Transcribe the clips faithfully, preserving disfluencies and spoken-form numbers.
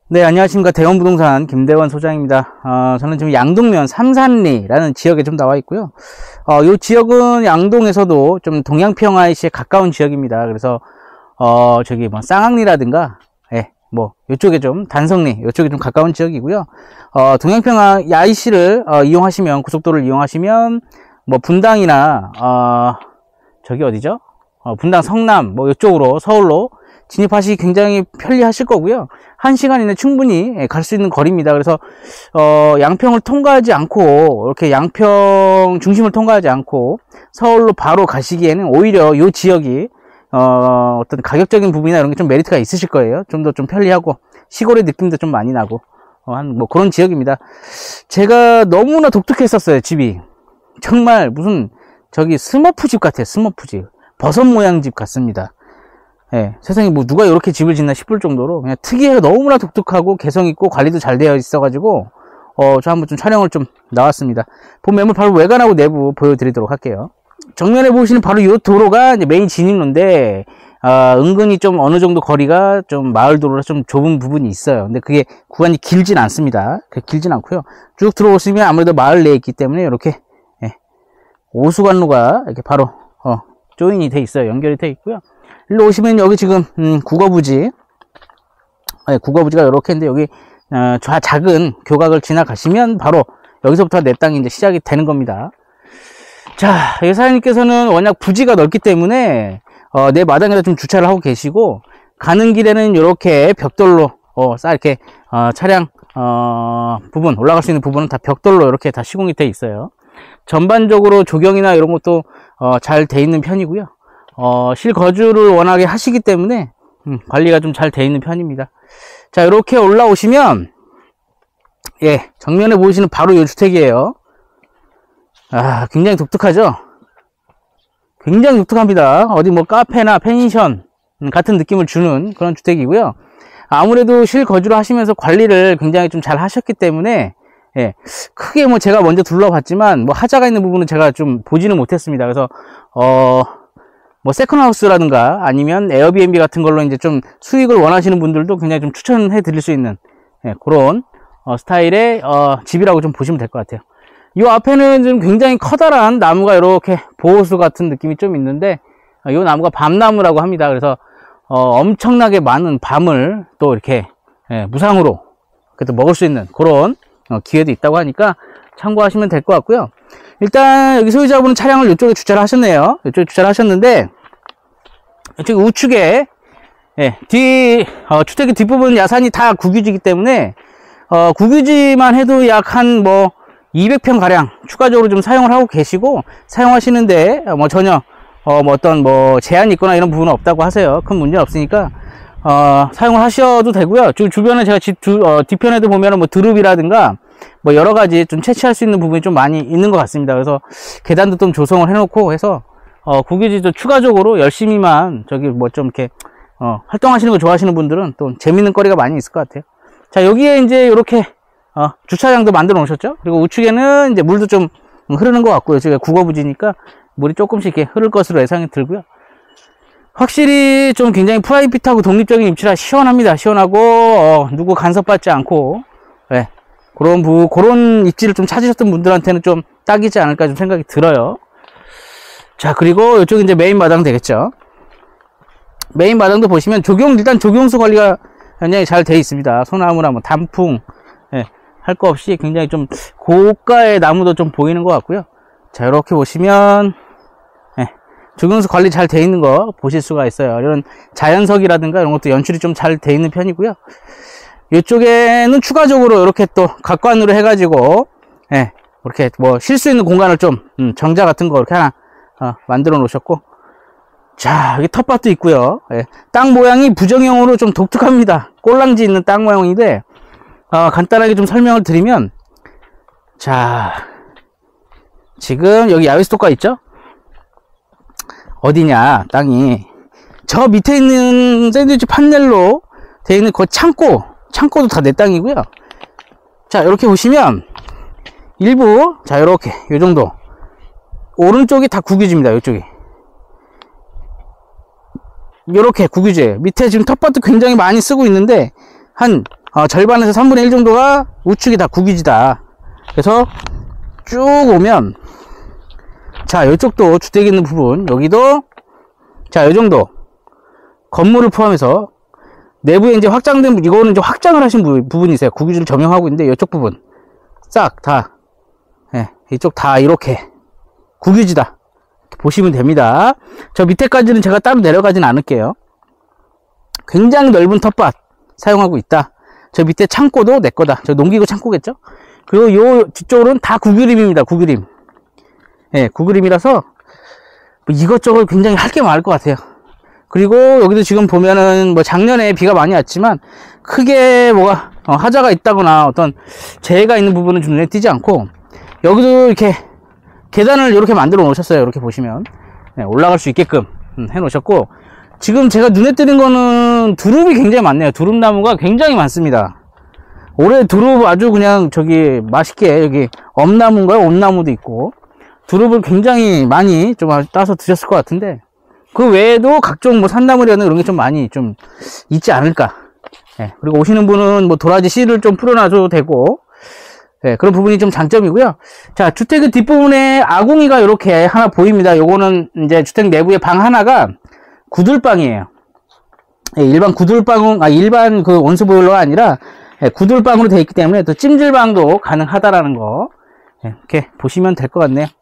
네, 안녕하십니까. 대원부동산 김대원 소장입니다. 어, 저는 지금 양동면 삼산리라는 지역에 좀 나와 있고요. 어, 이 지역은 양동에서도 좀 동양평화시에 가까운 지역입니다. 그래서 어, 저기 뭐 쌍항리라든가, 예, 뭐 이쪽에 좀 단성리, 이쪽에 좀 가까운 지역이고요. 어, 동양평화 야이시를 어, 이용하시면, 고속도로를 이용하시면 뭐 분당이나 어, 저기 어디죠? 어, 분당 성남 뭐 이쪽으로 서울로 진입하시기 굉장히 편리하실 거고요. 한 시간 이내 충분히 갈 수 있는 거리입니다. 그래서 어, 양평을 통과하지 않고, 이렇게 양평 중심을 통과하지 않고 서울로 바로 가시기에는 오히려 이 지역이 어, 어떤 가격적인 부분이나 이런 게 좀 메리트가 있으실 거예요. 좀 더 좀 편리하고 시골의 느낌도 좀 많이 나고 어, 한 뭐 그런 지역입니다. 제가 너무나 독특했었어요. 집이 정말 무슨 저기 스머프 집 같아요. 스머프 집, 버섯 모양 집 같습니다. 예, 세상에 뭐 누가 이렇게 집을 짓나 싶을 정도로 그냥 특이해가 너무나 독특하고 개성있고 관리도 잘 되어 있어가지고 어, 저 한번 좀 촬영을 좀 나왔습니다. 본 매물 바로 외관하고 내부 보여드리도록 할게요. 정면에 보시는 바로 이 도로가 이제 메인 진입로인데 어, 은근히 좀 어느 정도 거리가 좀 마을 도로라 좀 좁은 부분이 있어요. 근데 그게 구간이 길진 않습니다. 길진 않고요. 쭉 들어오시면 아무래도 마을 내에 있기 때문에 이렇게 예, 오수관로가 이렇게 바로 어, 조인이 돼 있어요. 연결이 돼 있고요. 일로 오시면 여기 지금 음, 국어부지, 네, 국어부지가 이렇게 있는데 여기 어, 좌 작은 교각을 지나가시면 바로 여기서부터 내 땅이 이제 시작이 되는 겁니다. 자, 여기 사장님께서는 워낙 부지가 넓기 때문에 어, 내 마당에다 좀 주차를 하고 계시고, 가는 길에는 이렇게 벽돌로 어, 싹 이렇게 어, 차량 어, 부분, 올라갈 수 있는 부분은 다 벽돌로 이렇게 다 시공이 돼 있어요. 전반적으로 조경이나 이런 것도 어, 잘 돼 있는 편이고요. 어, 실거주를 워낙에 하시기 때문에 음, 관리가 좀 잘 돼 있는 편입니다. 자, 이렇게 올라오시면 예, 정면에 보이시는 바로 이 주택이에요. 아, 굉장히 독특하죠? 굉장히 독특합니다. 어디 뭐 카페나 펜션 같은 느낌을 주는 그런 주택이고요. 아무래도 실거주를 하시면서 관리를 굉장히 좀 잘 하셨기 때문에 예, 크게 뭐 제가 먼저 둘러봤지만 뭐 하자가 있는 부분은 제가 좀 보지는 못했습니다. 그래서 어 뭐 세컨하우스라든가 아니면 에어비앤비 같은 걸로 이제 좀 수익을 원하시는 분들도 굉장히 좀 추천해 드릴 수 있는 예, 그런 어, 스타일의 어, 집이라고 좀 보시면 될 것 같아요. 이 앞에는 좀 굉장히 커다란 나무가 이렇게 보호수 같은 느낌이 좀 있는데 이 어, 나무가 밤나무라고 합니다. 그래서 어, 엄청나게 많은 밤을 또 이렇게 예, 무상으로 그래도 먹을 수 있는 그런 어, 기회도 있다고 하니까 참고하시면 될 것 같고요. 일단 여기 소유자분은 차량을 이쪽에 주차를 하셨네요. 이쪽에 주차를 하셨는데 이쪽 우측에 예, 뒤 어, 주택의 뒷부분 야산이 다 국유지이기 때문에 어, 국유지만 해도 약 한 뭐 이백 평 가량 추가적으로 좀 사용을 하고 계시고, 사용하시는데 뭐 전혀 어, 뭐 어떤 뭐 제한이 있거나 이런 부분은 없다고 하세요. 큰 문제는 없으니까 어, 사용을 하셔도 되고요. 주, 주변에 제가 집 두, 어, 뒤편에도 보면은 뭐 드릅이라든가 뭐 여러 가지 좀 채취할 수 있는 부분이 좀 많이 있는 것 같습니다. 그래서 계단도 좀 조성을 해놓고 해서 어, 국유지도 추가적으로 열심히만 저기 뭐 좀 이렇게 어, 활동하시는 거 좋아하시는 분들은 또 재밌는 거리가 많이 있을 것 같아요. 자, 여기에 이제 이렇게 어, 주차장도 만들어 놓으셨죠. 그리고 우측에는 이제 물도 좀 흐르는 것 같고요. 지금 국어부지니까 물이 조금씩 이렇게 흐를 것으로 예상이 들고요. 확실히 좀 굉장히 프라이빗하고 독립적인 입지라 시원합니다. 시원하고 어, 누구 간섭받지 않고 네, 그런 부 그런 입지를 좀 찾으셨던 분들한테는 좀 딱이지 않을까 좀 생각이 들어요. 자, 그리고 이쪽이 이제 메인 마당 되겠죠. 메인 마당도 보시면 조경, 일단 조경수 관리가 굉장히 잘 되어 있습니다. 소나무나 뭐 단풍 예, 할 거 없이 굉장히 좀 고가의 나무도 좀 보이는 것 같고요. 자, 이렇게 보시면 예, 조경수 관리 잘 되어 있는 거 보실 수가 있어요. 이런 자연석이라든가 이런 것도 연출이 좀 잘 되어 있는 편이고요. 이쪽에는 추가적으로 이렇게 또 각관으로 해가지고 예, 이렇게 뭐 쉴 수 있는 공간을 좀 음, 정자 같은 거 이렇게 하나 어, 만들어 놓으셨고, 자, 여기 텃밭도 있고요. 예, 땅 모양이 부정형으로 좀 독특합니다. 꼴랑지 있는 땅 모양인데 어, 간단하게 좀 설명을 드리면, 자, 지금 여기 야외스토가 있죠? 어디냐, 땅이 저 밑에 있는 샌드위치 판넬로 되어 있는 그 창고, 창고도 다 내 땅이고요. 자, 이렇게 보시면 일부, 자, 이렇게 요 정도 오른쪽이 다 국유지입니다. 이쪽이 요렇게 국유지예요. 밑에 지금 텃밭도 굉장히 많이 쓰고 있는데 한 어, 절반에서 삼분의 일 정도가 우측이 다 국유지다. 그래서 쭉 오면, 자, 이쪽도 주택이 있는 부분, 여기도, 자, 이 정도. 건물을 포함해서, 내부에 이제 확장된, 이거는 이제 확장을 하신 부, 부분이세요. 국유지를 점용하고 있는데, 이쪽 부분. 싹 다, 예, 이쪽 다 이렇게, 국유지다. 보시면 됩니다. 저 밑에까지는 제가 따로 내려가진 않을게요. 굉장히 넓은 텃밭 사용하고 있다. 저 밑에 창고도 내 거다. 저 농기구 창고겠죠? 그리고 요 뒤쪽으로는 다 구그림입니다. 구그림. 예, 구그림이라서 뭐 이것저것 굉장히 할 게 많을 것 같아요. 그리고 여기도 지금 보면은 뭐 작년에 비가 많이 왔지만 크게 뭐가 어, 하자가 있다거나 어떤 재해가 있는 부분은 좀 눈에 띄지 않고, 여기도 이렇게 계단을 이렇게 만들어 놓으셨어요. 이렇게 보시면 네, 올라갈 수 있게끔 음, 해 놓으셨고, 지금 제가 눈에 띄는 거는 두릅이 굉장히 많네요. 두릅나무가 굉장히 많습니다. 올해 두릅 아주 그냥 저기 맛있게, 여기 엄나무인가요? 엄나무도 있고, 두릅을 굉장히 많이 좀 따서 드셨을 것 같은데, 그 외에도 각종 뭐 산나물이나 이런 게 좀 많이 좀 있지 않을까. 네, 그리고 오시는 분은 뭐 도라지 씨를 좀 풀어놔도 되고, 네, 그런 부분이 좀 장점이고요. 자, 주택의 뒷부분에 아궁이가 이렇게 하나 보입니다. 요거는 이제 주택 내부의 방 하나가 구들방이에요. 네, 일반 구들방, 아, 일반 그 온수보일러가 아니라 네, 구들방으로 되어 있기 때문에 또 찜질방도 가능하다라는 거, 네, 이렇게 보시면 될 것 같네요.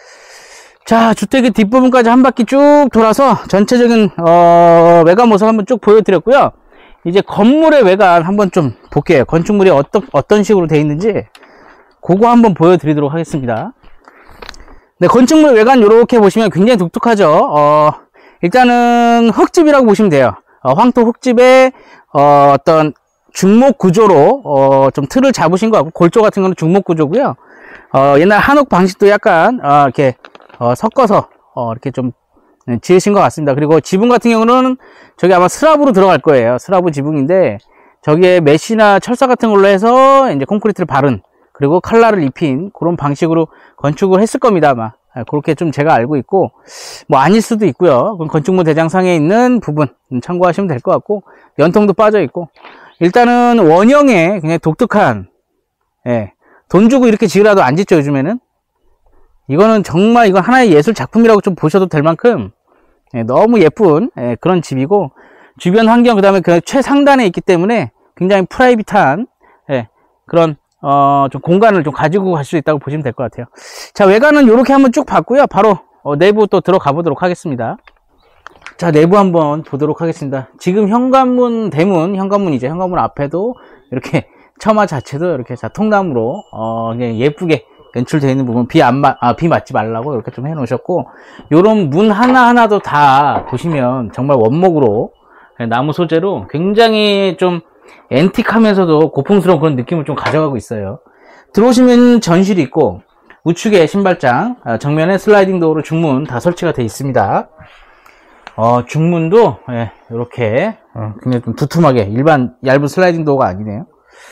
자, 주택의 뒷부분까지 한 바퀴 쭉 돌아서 전체적인 어, 외관 모습 한번 쭉 보여드렸고요. 이제 건물의 외관 한번 좀 볼게요. 건축물이 어떤 어떤 식으로 되어 있는지 그거 한번 보여드리도록 하겠습니다. 네, 건축물 외관 이렇게 보시면 굉장히 독특하죠. 어, 일단은 흙집이라고 보시면 돼요. 어, 황토 흙집에 어, 어떤 중목 구조로 어, 좀 틀을 잡으신 것 같고, 골조 같은 거는 중목 구조고요. 어, 옛날 한옥 방식도 약간 어, 이렇게 어, 섞어서 어, 이렇게 좀 지으신 것 같습니다. 그리고 지붕 같은 경우는 저기 아마 슬라브로 들어갈 거예요. 슬라브 지붕인데 저기에 메시나 철사 같은 걸로 해서 이제 콘크리트를 바른, 그리고 칼라를 입힌 그런 방식으로 건축을 했을 겁니다. 아마 그렇게 좀 제가 알고 있고, 뭐 아닐 수도 있고요. 그럼 건축물 대장상에 있는 부분 참고하시면 될 것 같고, 연통도 빠져 있고, 일단은 원형에 그냥 독특한, 예, 돈 주고 이렇게 지으라도 안 짓죠 요즘에는. 이거는 정말 이건 하나의 예술 작품이라고 좀 보셔도 될 만큼 예, 너무 예쁜 예, 그런 집이고, 주변 환경, 그 다음에 그 최상단에 있기 때문에 굉장히 프라이빗한 예, 그런 어, 좀 공간을 좀 가지고 갈 수 있다고 보시면 될 것 같아요. 자, 외관은 이렇게 한번 쭉 봤고요. 바로 어, 내부 또 들어가 보도록 하겠습니다. 자, 내부 한번 보도록 하겠습니다. 지금 현관문, 대문, 현관문이죠. 현관문 앞에도 이렇게 처마 자체도 이렇게 자 통나무로 어, 그냥 예쁘게 연출되어 있는 부분, 비 안 맞, 아, 비 맞지 말라고 이렇게 좀 해 놓으셨고, 요런 문 하나하나도 다 보시면 정말 원목으로 나무 소재로 굉장히 좀 앤틱하면서도 고풍스러운 그런 느낌을 좀 가져가고 있어요. 들어오시면 전실이 있고, 우측에 신발장, 정면에 슬라이딩 도어로 중문 다 설치가 되어 있습니다. 어, 중문도 예, 이렇게 어, 굉장히 좀 두툼하게, 일반 얇은 슬라이딩 도어가 아니네요.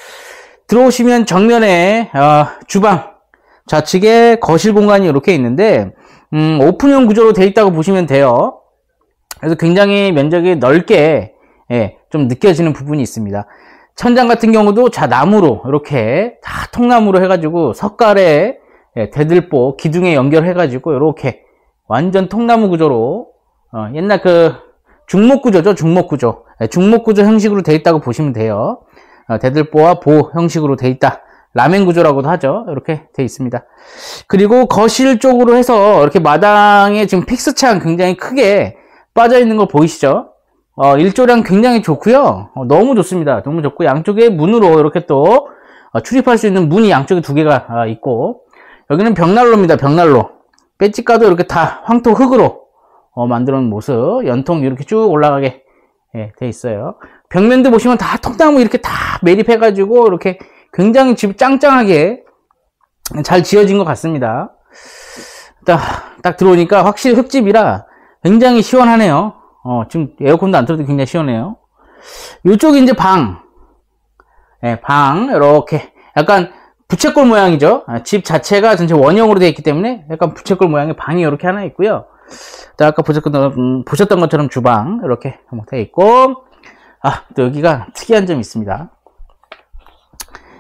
들어오시면 정면에 어, 주방, 좌측에 거실 공간이 이렇게 있는데 음, 오픈형 구조로 되어 있다고 보시면 돼요. 그래서 굉장히 면적이 넓게 예, 좀 느껴지는 부분이 있습니다. 천장 같은 경우도 자 나무로 이렇게 다 통나무로 해가지고 석가래 예, 대들보 기둥에 연결해가지고 이렇게 완전 통나무 구조로 어, 옛날 그 중목 구조죠. 중목 구조 예, 중목 구조 형식으로 되어 있다고 보시면 돼요. 어, 대들보와 보 형식으로 되어 있다. 라멘 구조라고도 하죠. 이렇게 되어 있습니다. 그리고 거실 쪽으로 해서 이렇게 마당에 지금 픽스창 굉장히 크게 빠져 있는 거 보이시죠? 어, 일조량 굉장히 좋고요. 어, 너무 좋습니다. 너무 좋고, 양쪽에 문으로 이렇게 또 어, 출입할 수 있는 문이 양쪽에 두 개가 어, 있고, 여기는 벽난로입니다. 벽난로. 배지가도 이렇게 다 황토 흙으로 어, 만들어 놓은 모습, 연통 이렇게 쭉 올라가게 예, 돼 있어요. 벽면도 보시면 다 통나무 이렇게 다 매립해 가지고 이렇게 굉장히 집 짱짱하게 잘 지어진 것 같습니다. 딱, 딱 들어오니까 확실히 흙집이라 굉장히 시원하네요. 어, 지금 에어컨도 안 틀어도 굉장히 시원해요. 이쪽이 이제 방. 네, 방, 이렇게. 약간 부채꼴 모양이죠. 집 자체가 전체 원형으로 되어 있기 때문에 약간 부채꼴 모양의 방이 이렇게 하나 있고요. 또 아까 보셨던, 음, 보셨던 것처럼 주방, 이렇게 되어 있고, 아, 또 여기가 특이한 점이 있습니다.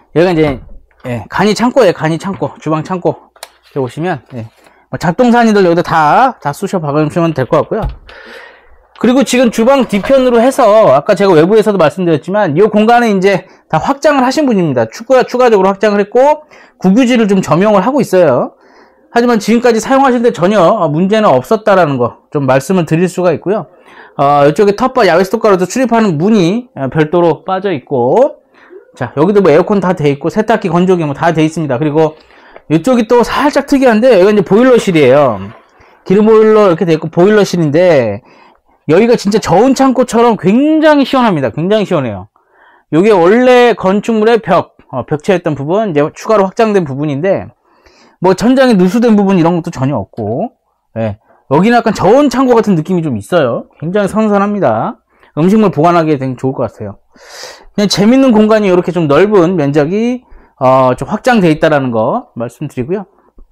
여기가 이제, 예, 간이 창고예요. 간이 창고. 주방 창고. 여기 오시면, 예. 작동산이들 여기다 다, 다 쑤셔 박으시면 될 것 같고요. 그리고 지금 주방 뒤편으로 해서, 아까 제가 외부에서도 말씀드렸지만, 이 공간은 이제 다 확장을 하신 분입니다. 추가, 추가적으로 확장을 했고, 국유지를 좀 점용을 하고 있어요. 하지만 지금까지 사용하실 때 전혀 문제는 없었다라는 거 좀 말씀을 드릴 수가 있고요. 어, 이쪽에 텃밭, 야외 스토커로도 출입하는 문이 별도로 빠져 있고, 자, 여기도 뭐 에어컨 다 돼 있고, 세탁기, 건조기 뭐 다 돼 있습니다. 그리고 이쪽이 또 살짝 특이한데, 여기가 이제 보일러실이에요. 기름 보일러 이렇게 돼 있고, 보일러실인데, 여기가 진짜 저온 창고처럼 굉장히 시원합니다. 굉장히 시원해요. 이게 원래 건축물의 벽, 어, 벽체였던 부분, 이제 추가로 확장된 부분인데, 뭐 천장에 누수된 부분 이런 것도 전혀 없고, 예. 여기는 약간 저온 창고 같은 느낌이 좀 있어요. 굉장히 선선합니다. 음식물 보관하기에 되게 좋을 것 같아요. 그냥 재밌는 공간이 이렇게 좀 넓은 면적이 어, 좀 확장되어 있다라는 거 말씀드리고요.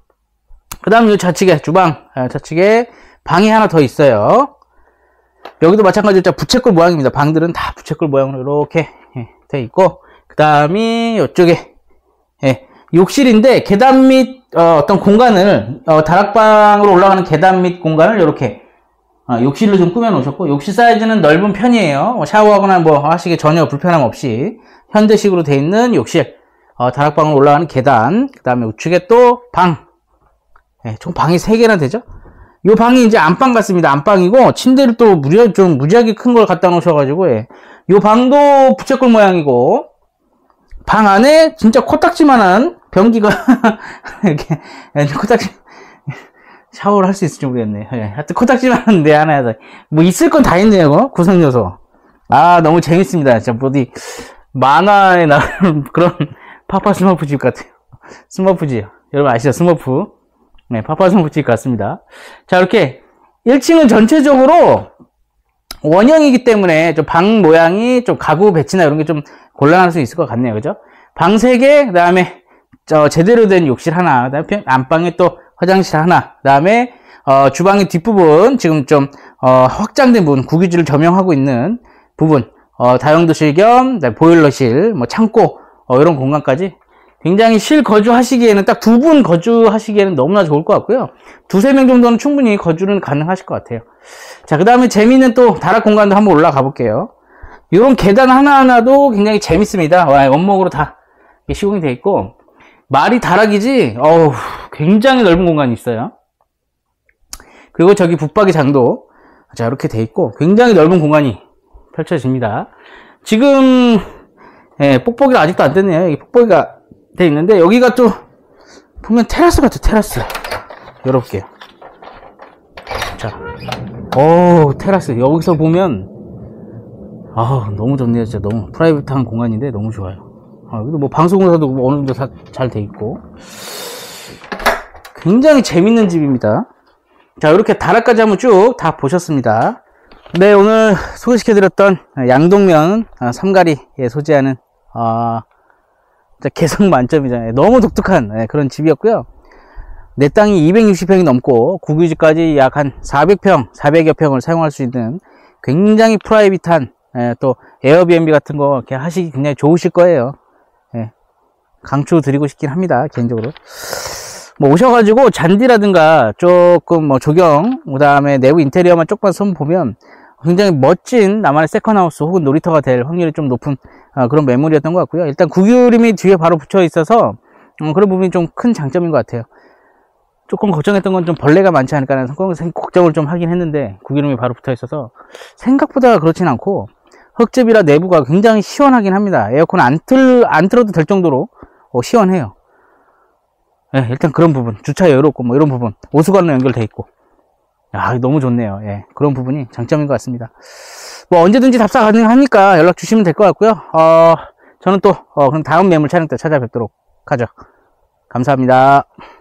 그 다음 이 좌측에 주방, 좌측에 방이 하나 더 있어요. 여기도 마찬가지로 부채꼴 모양입니다. 방들은 다 부채꼴 모양으로 이렇게 되어 있고, 그 다음이 이쪽에 예, 욕실인데 계단 및 어, 어떤 공간을 어, 다락방으로 올라가는 계단 및 공간을 이렇게 어, 욕실로 좀 꾸며 놓으셨고, 욕실 사이즈는 넓은 편이에요. 뭐 샤워하거나 뭐 하시기에 전혀 불편함 없이 현대식으로 되어 있는 욕실, 어, 다락방으로 올라가는 계단, 그 다음에 우측에 또 방, 예, 총 방이 세 개나 되죠. 이 방이 이제 안방 같습니다. 안방이고, 침대를 또 무려 좀 무지하게 큰 걸 갖다 놓으셔가지고, 예. 이 방도 부채꼴 모양이고, 방 안에 진짜 코딱지만한 변기가 이렇게 코딱지 샤워를 할 수 있을지 모르겠네. 예. 하여튼 코딱지만한 데 하나 해서 뭐 있을 건 다 있네요. 구성 요소. 아, 너무 재밌습니다. 진짜 어디 만화에 나오는 그런 파파 스머프 집 같아요. 스머프 집. 여러분 아시죠? 스머프. 네, 파파 스머프 집 같습니다. 자, 이렇게 일 층은 전체적으로 원형이기 때문에 좀 방 모양이 좀 가구 배치나 이런 게 좀 곤란할 수 있을 것 같네요. 그죠? 방 세 개, 그 다음에 저 제대로 된 욕실 하나, 그 다음에 안방에 또 화장실 하나, 그 다음에 어, 주방의 뒷부분 지금 좀 어, 확장된 부분, 국유지를 점용하고 있는 부분, 어, 다용도실 겸 보일러실, 뭐 창고, 어, 이런 공간까지 굉장히 실거주 하시기에는 딱 두 분 거주하시기에는 너무나 좋을 것 같고요. 두세 명 정도는 충분히 거주는 가능하실 것 같아요. 자, 그 다음에 재미있는 또 다락 공간도 한번 올라가 볼게요. 이런 계단 하나하나도 굉장히 재밌습니다. 와, 원목으로 다 시공이 되어 있고, 말이 다락이지, 어우, 굉장히 넓은 공간이 있어요. 그리고 저기 붙박이 장도, 자, 이렇게 되어 있고, 굉장히 넓은 공간이 펼쳐집니다. 지금, 예, 뽁뽁이가 아직도 안 됐네요. 여기 뽁뽁이가 되어 있는데, 여기가 또, 보면 테라스 같아요, 테라스. 열어볼게요. 자, 오, 테라스. 여기서 보면, 아, 너무 좋네요. 진짜 너무 프라이빗한 공간인데 너무 좋아요. 아, 여기도 뭐 방송사도 어느 정도 잘 돼 있고, 굉장히 재밌는 집입니다. 자, 이렇게 다락까지 한번 쭉 다 보셨습니다. 네, 오늘 소개시켜드렸던 양동면 삼가리에 소재하는 어, 개성 만점이잖아요. 너무 독특한 그런 집이었고요. 내 땅이 이백육십 평이 넘고 국유지까지 약 한 사백 평, 사백여 평을 사용할 수 있는 굉장히 프라이빗한, 예, 또 에어비앤비 같은 거 이렇게 하시기 굉장히 좋으실 거예요. 예, 강추 드리고 싶긴 합니다. 개인적으로 뭐 오셔가지고 잔디라든가 조금 뭐 조경, 그 다음에 내부 인테리어만 쪽만 손 보면 굉장히 멋진 나만의 세컨하우스 혹은 놀이터가 될 확률이 좀 높은 어, 그런 매물이었던 것 같고요. 일단 국유림이 뒤에 바로 붙여 있어서 음, 그런 부분이 좀 큰 장점인 것 같아요. 조금 걱정했던 건 좀 벌레가 많지 않을까라는 걱정을 좀 하긴 했는데, 국유림이 바로 붙어 있어서 생각보다 그렇진 않고, 흙집이라 내부가 굉장히 시원하긴 합니다. 에어컨 안 틀, 안 틀어도 될 정도로 어, 시원해요. 예, 일단 그런 부분, 주차 여유롭고 뭐 이런 부분, 오수관로 연결돼 있고, 야, 너무 좋네요. 예, 그런 부분이 장점인 것 같습니다. 뭐 언제든지 답사 가능하니까 연락 주시면 될 것 같고요. 어, 저는 또 어, 그럼 다음 매물 촬영 때 찾아뵙도록 하죠. 감사합니다.